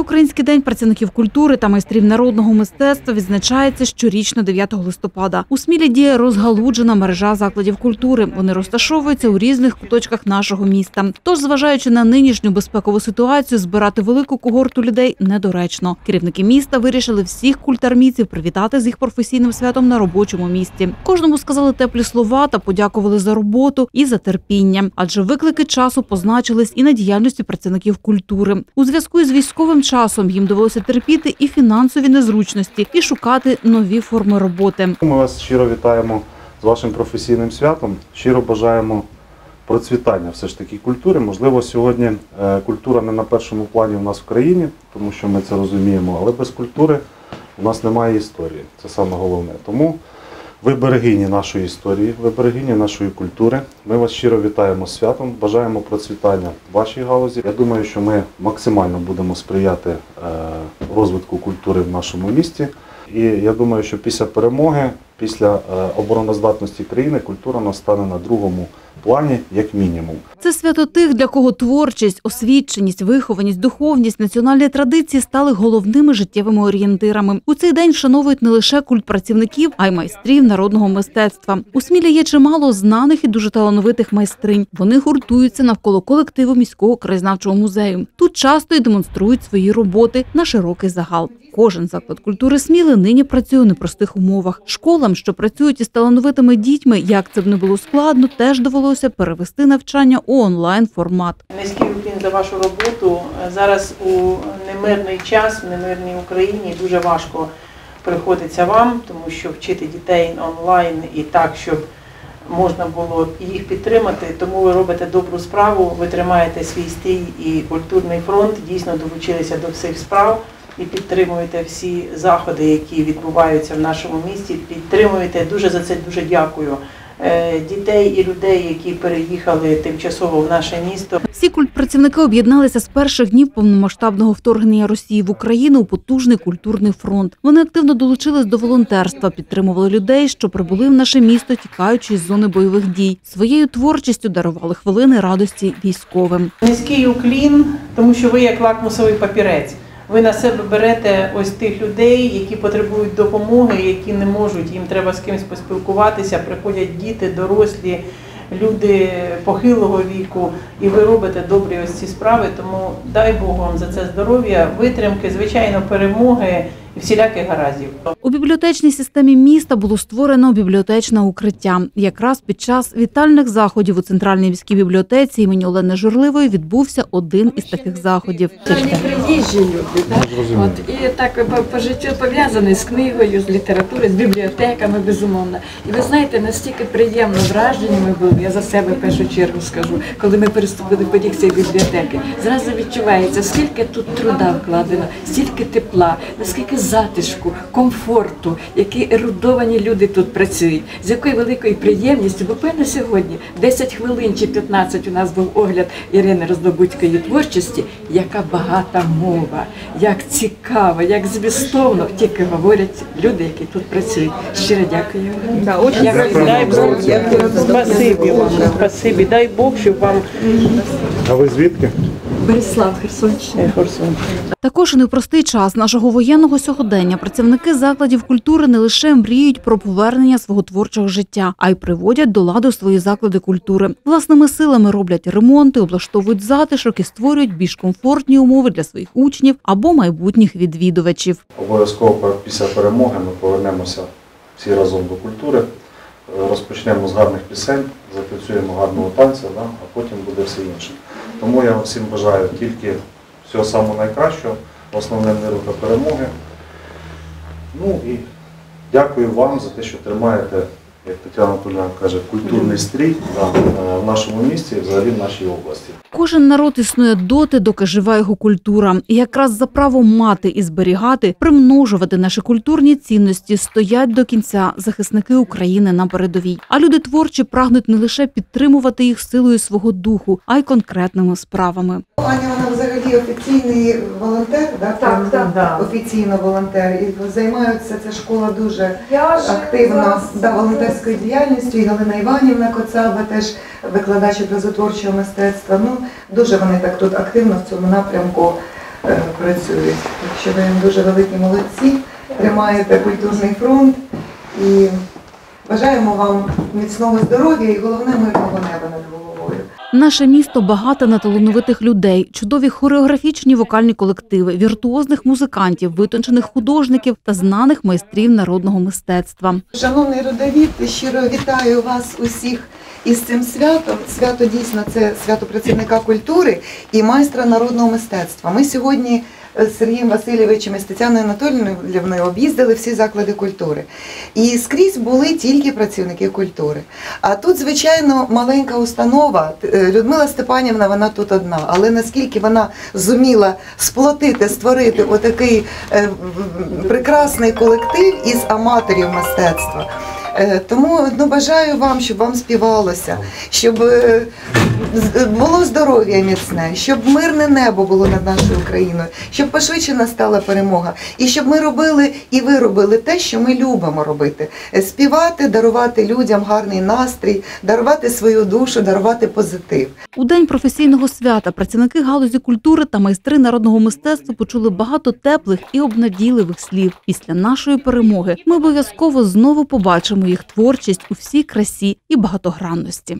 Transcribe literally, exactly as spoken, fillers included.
Всеукраїнський день працівників культури та майстрів народного мистецтва відзначається щорічно дев'ятого листопада. У Смілі діє розгалуджена мережа закладів культури. Вони розташовуються у різних куточках нашого міста. Тож, зважаючи на нинішню безпекову ситуацію, збирати велику когорту людей недоречно. Керівники міста вирішили всіх культармійців привітати з їх професійним святом на робочому місці. Кожному сказали теплі слова та подякували за роботу і за терпіння. Адже виклики часу позначились і на діяльності працівників культури. У зв'язку із військовим часом їм довелося терпіти і фінансові незручності, і шукати нові форми роботи. Ми вас щиро вітаємо з вашим професійним святом. Щиро бажаємо процвітання все ж таки культури. Можливо, сьогодні культура не на першому плані у нас в країні, тому що ми це розуміємо, але без культури у нас немає історії. Це саме головне. Тому ви берегині нашої історії, ви берегині нашої культури. Ми вас щиро вітаємо з святом, бажаємо процвітання в вашій галузі. Я думаю, що ми максимально будемо сприяти розвитку культури в нашому місті. І я думаю, що після перемоги, після обороноздатності країни, культура у нас стане на другому плані, як мінімум. Це свято тих, для кого творчість, освіченість, вихованість, духовність, національні традиції стали головними життєвими орієнтирами. У цей день вшановують не лише культ працівників, а й майстрів народного мистецтва. У Смілі є чимало знаних і дуже талановитих майстринь. Вони гуртуються навколо колективу міського краєзнавчого музею. Тут часто і демонструють свої роботи на широкий загал. Кожен заклад культури Сміли нині працює у непростих умовах. Школам, що працюють із талановитими дітьми, як це б не було складно, теж довелося перевести навчання у онлайн-формат. Низький уклін за вашу роботу. Зараз у немирний час, в немирній Україні дуже важко приходиться вам, тому що вчити дітей онлайн і так, щоб можна було їх підтримати. Тому ви робите добру справу, ви тримаєте свій стій і культурний фронт, дійсно долучилися до всіх справ. І підтримуєте всі заходи, які відбуваються в нашому місті. Підтримуєте, дуже за це дуже дякую. Дітей і людей, які переїхали тимчасово в наше місто. Всі культпрацівники об'єдналися з перших днів повномасштабного вторгнення Росії в Україну у потужний культурний фронт. Вони активно долучились до волонтерства, підтримували людей, що прибули в наше місто, тікаючи з зони бойових дій. Своєю творчістю дарували хвилини радості військовим. Низький уклін, тому що ви як лакмусовий папірець. Ви на себе берете ось тих людей, які потребують допомоги, які не можуть, їм треба з кимось поспілкуватися, приходять діти, дорослі, люди похилого віку, і ви робите добрі ось ці справи, тому дай Бог вам за це здоров'я, витримки, звичайно, перемоги і всіляких гараздів. У бібліотечній системі міста було створено бібліотечне укриття. Якраз під час вітальних заходів у Центральній міській бібліотеці імені Олени Журливої відбувся один із таких заходів. Вони приїжджі люди, так? От, і так по, по життю пов'язані з книгою, з літературою, з бібліотеками, безумовно. І ви знаєте, настільки приємно вражені ми були, я за себе в першу чергу скажу, коли ми переступили поріг цієї бібліотеки. Зразу відчувається, скільки тут труда вкладено, стільки тепла, наскільки затишку, комфорту, які ерудовані люди тут працюють, з якою великою приємністю, буквально сьогодні, десять хвилин чи п'ятнадцять у нас був огляд Ірини Роздобудької творчості, яка багата мова, як цікаво, як змістовно тільки говорять люди, які тут працюють. Щиро дякую. Дай Бог, спасибі вам, спасибі, дай Бог, щоб вам... А ви звідки? Береслав, Херсонщина. Також у непростий час нашого воєнного сьогодення працівники закладів культури не лише мріють про повернення свого творчого життя, а й приводять до ладу свої заклади культури. Власними силами роблять ремонти, облаштовують затишок і створюють більш комфортні умови для своїх учнів або майбутніх відвідувачів. Обов'язково після перемоги ми повернемося всі разом до культури, розпочнемо з гарних пісень, затанцюємо гарного танця, а потім буде все інше. Тому я всім бажаю тільки всього самого найкращого, основне миру та перемоги. Ну і дякую вам за те, що тримаєте, як Тетяна Анатоліївна каже, культурний стрій в нашому місті і взагалі в нашій області. Кожен народ існує доти, доки жива його культура. І якраз за право мати і зберігати, примножувати наші культурні цінності стоять до кінця захисники України на передовій. А люди творчі прагнуть не лише підтримувати їх силою свого духу, а й конкретними справами. Аня, вона взагалі офіційний волонтер, да? Так, так, так. Офіційно волонтер. І займаються, ця школа дуже активно да, волонтерською діяльністю. І Галина Іванівна Коцаба теж викладач образотворчого мистецтва. Ну, дуже вони так тут активно в цьому напрямку е, працюють. Так що ви дуже великі молодці, тримаєте культурний фронт і бажаємо вам міцного здоров'я і головне мирного неба над головою. Наше місто багате на талановитих людей, чудові хореографічні вокальні колективи, віртуозних музикантів, витончених художників та знаних майстрів народного мистецтва. Шановний родовід, щиро вітаю вас усіх із цим святом. Свято дійсно це свято працівника культури і майстра народного мистецтва. Ми сьогодні з Сергієм Васильовичем і з Тетяною Анатоліївною об'їздили всі заклади культури. І скрізь були тільки працівники культури. А тут, звичайно, маленька установа. Людмила Степанівна, вона тут одна. Але наскільки вона зуміла сплотити, створити отакий е, прекрасний колектив із аматорів мистецтва. Тому ну, бажаю вам, щоб вам співалося, щоб було здоров'я міцне, щоб мирне небо було над нашою Україною, щоб пошвидше настала перемога. І щоб ми робили і ви робили те, що ми любимо робити. Співати, дарувати людям гарний настрій, дарувати свою душу, дарувати позитив. У День професійного свята працівники галузі культури та майстри народного мистецтва почули багато теплих і обнадійливих слів. Після нашої перемоги ми обов'язково знову побачимо їх творчість у всій красі і багатогранності.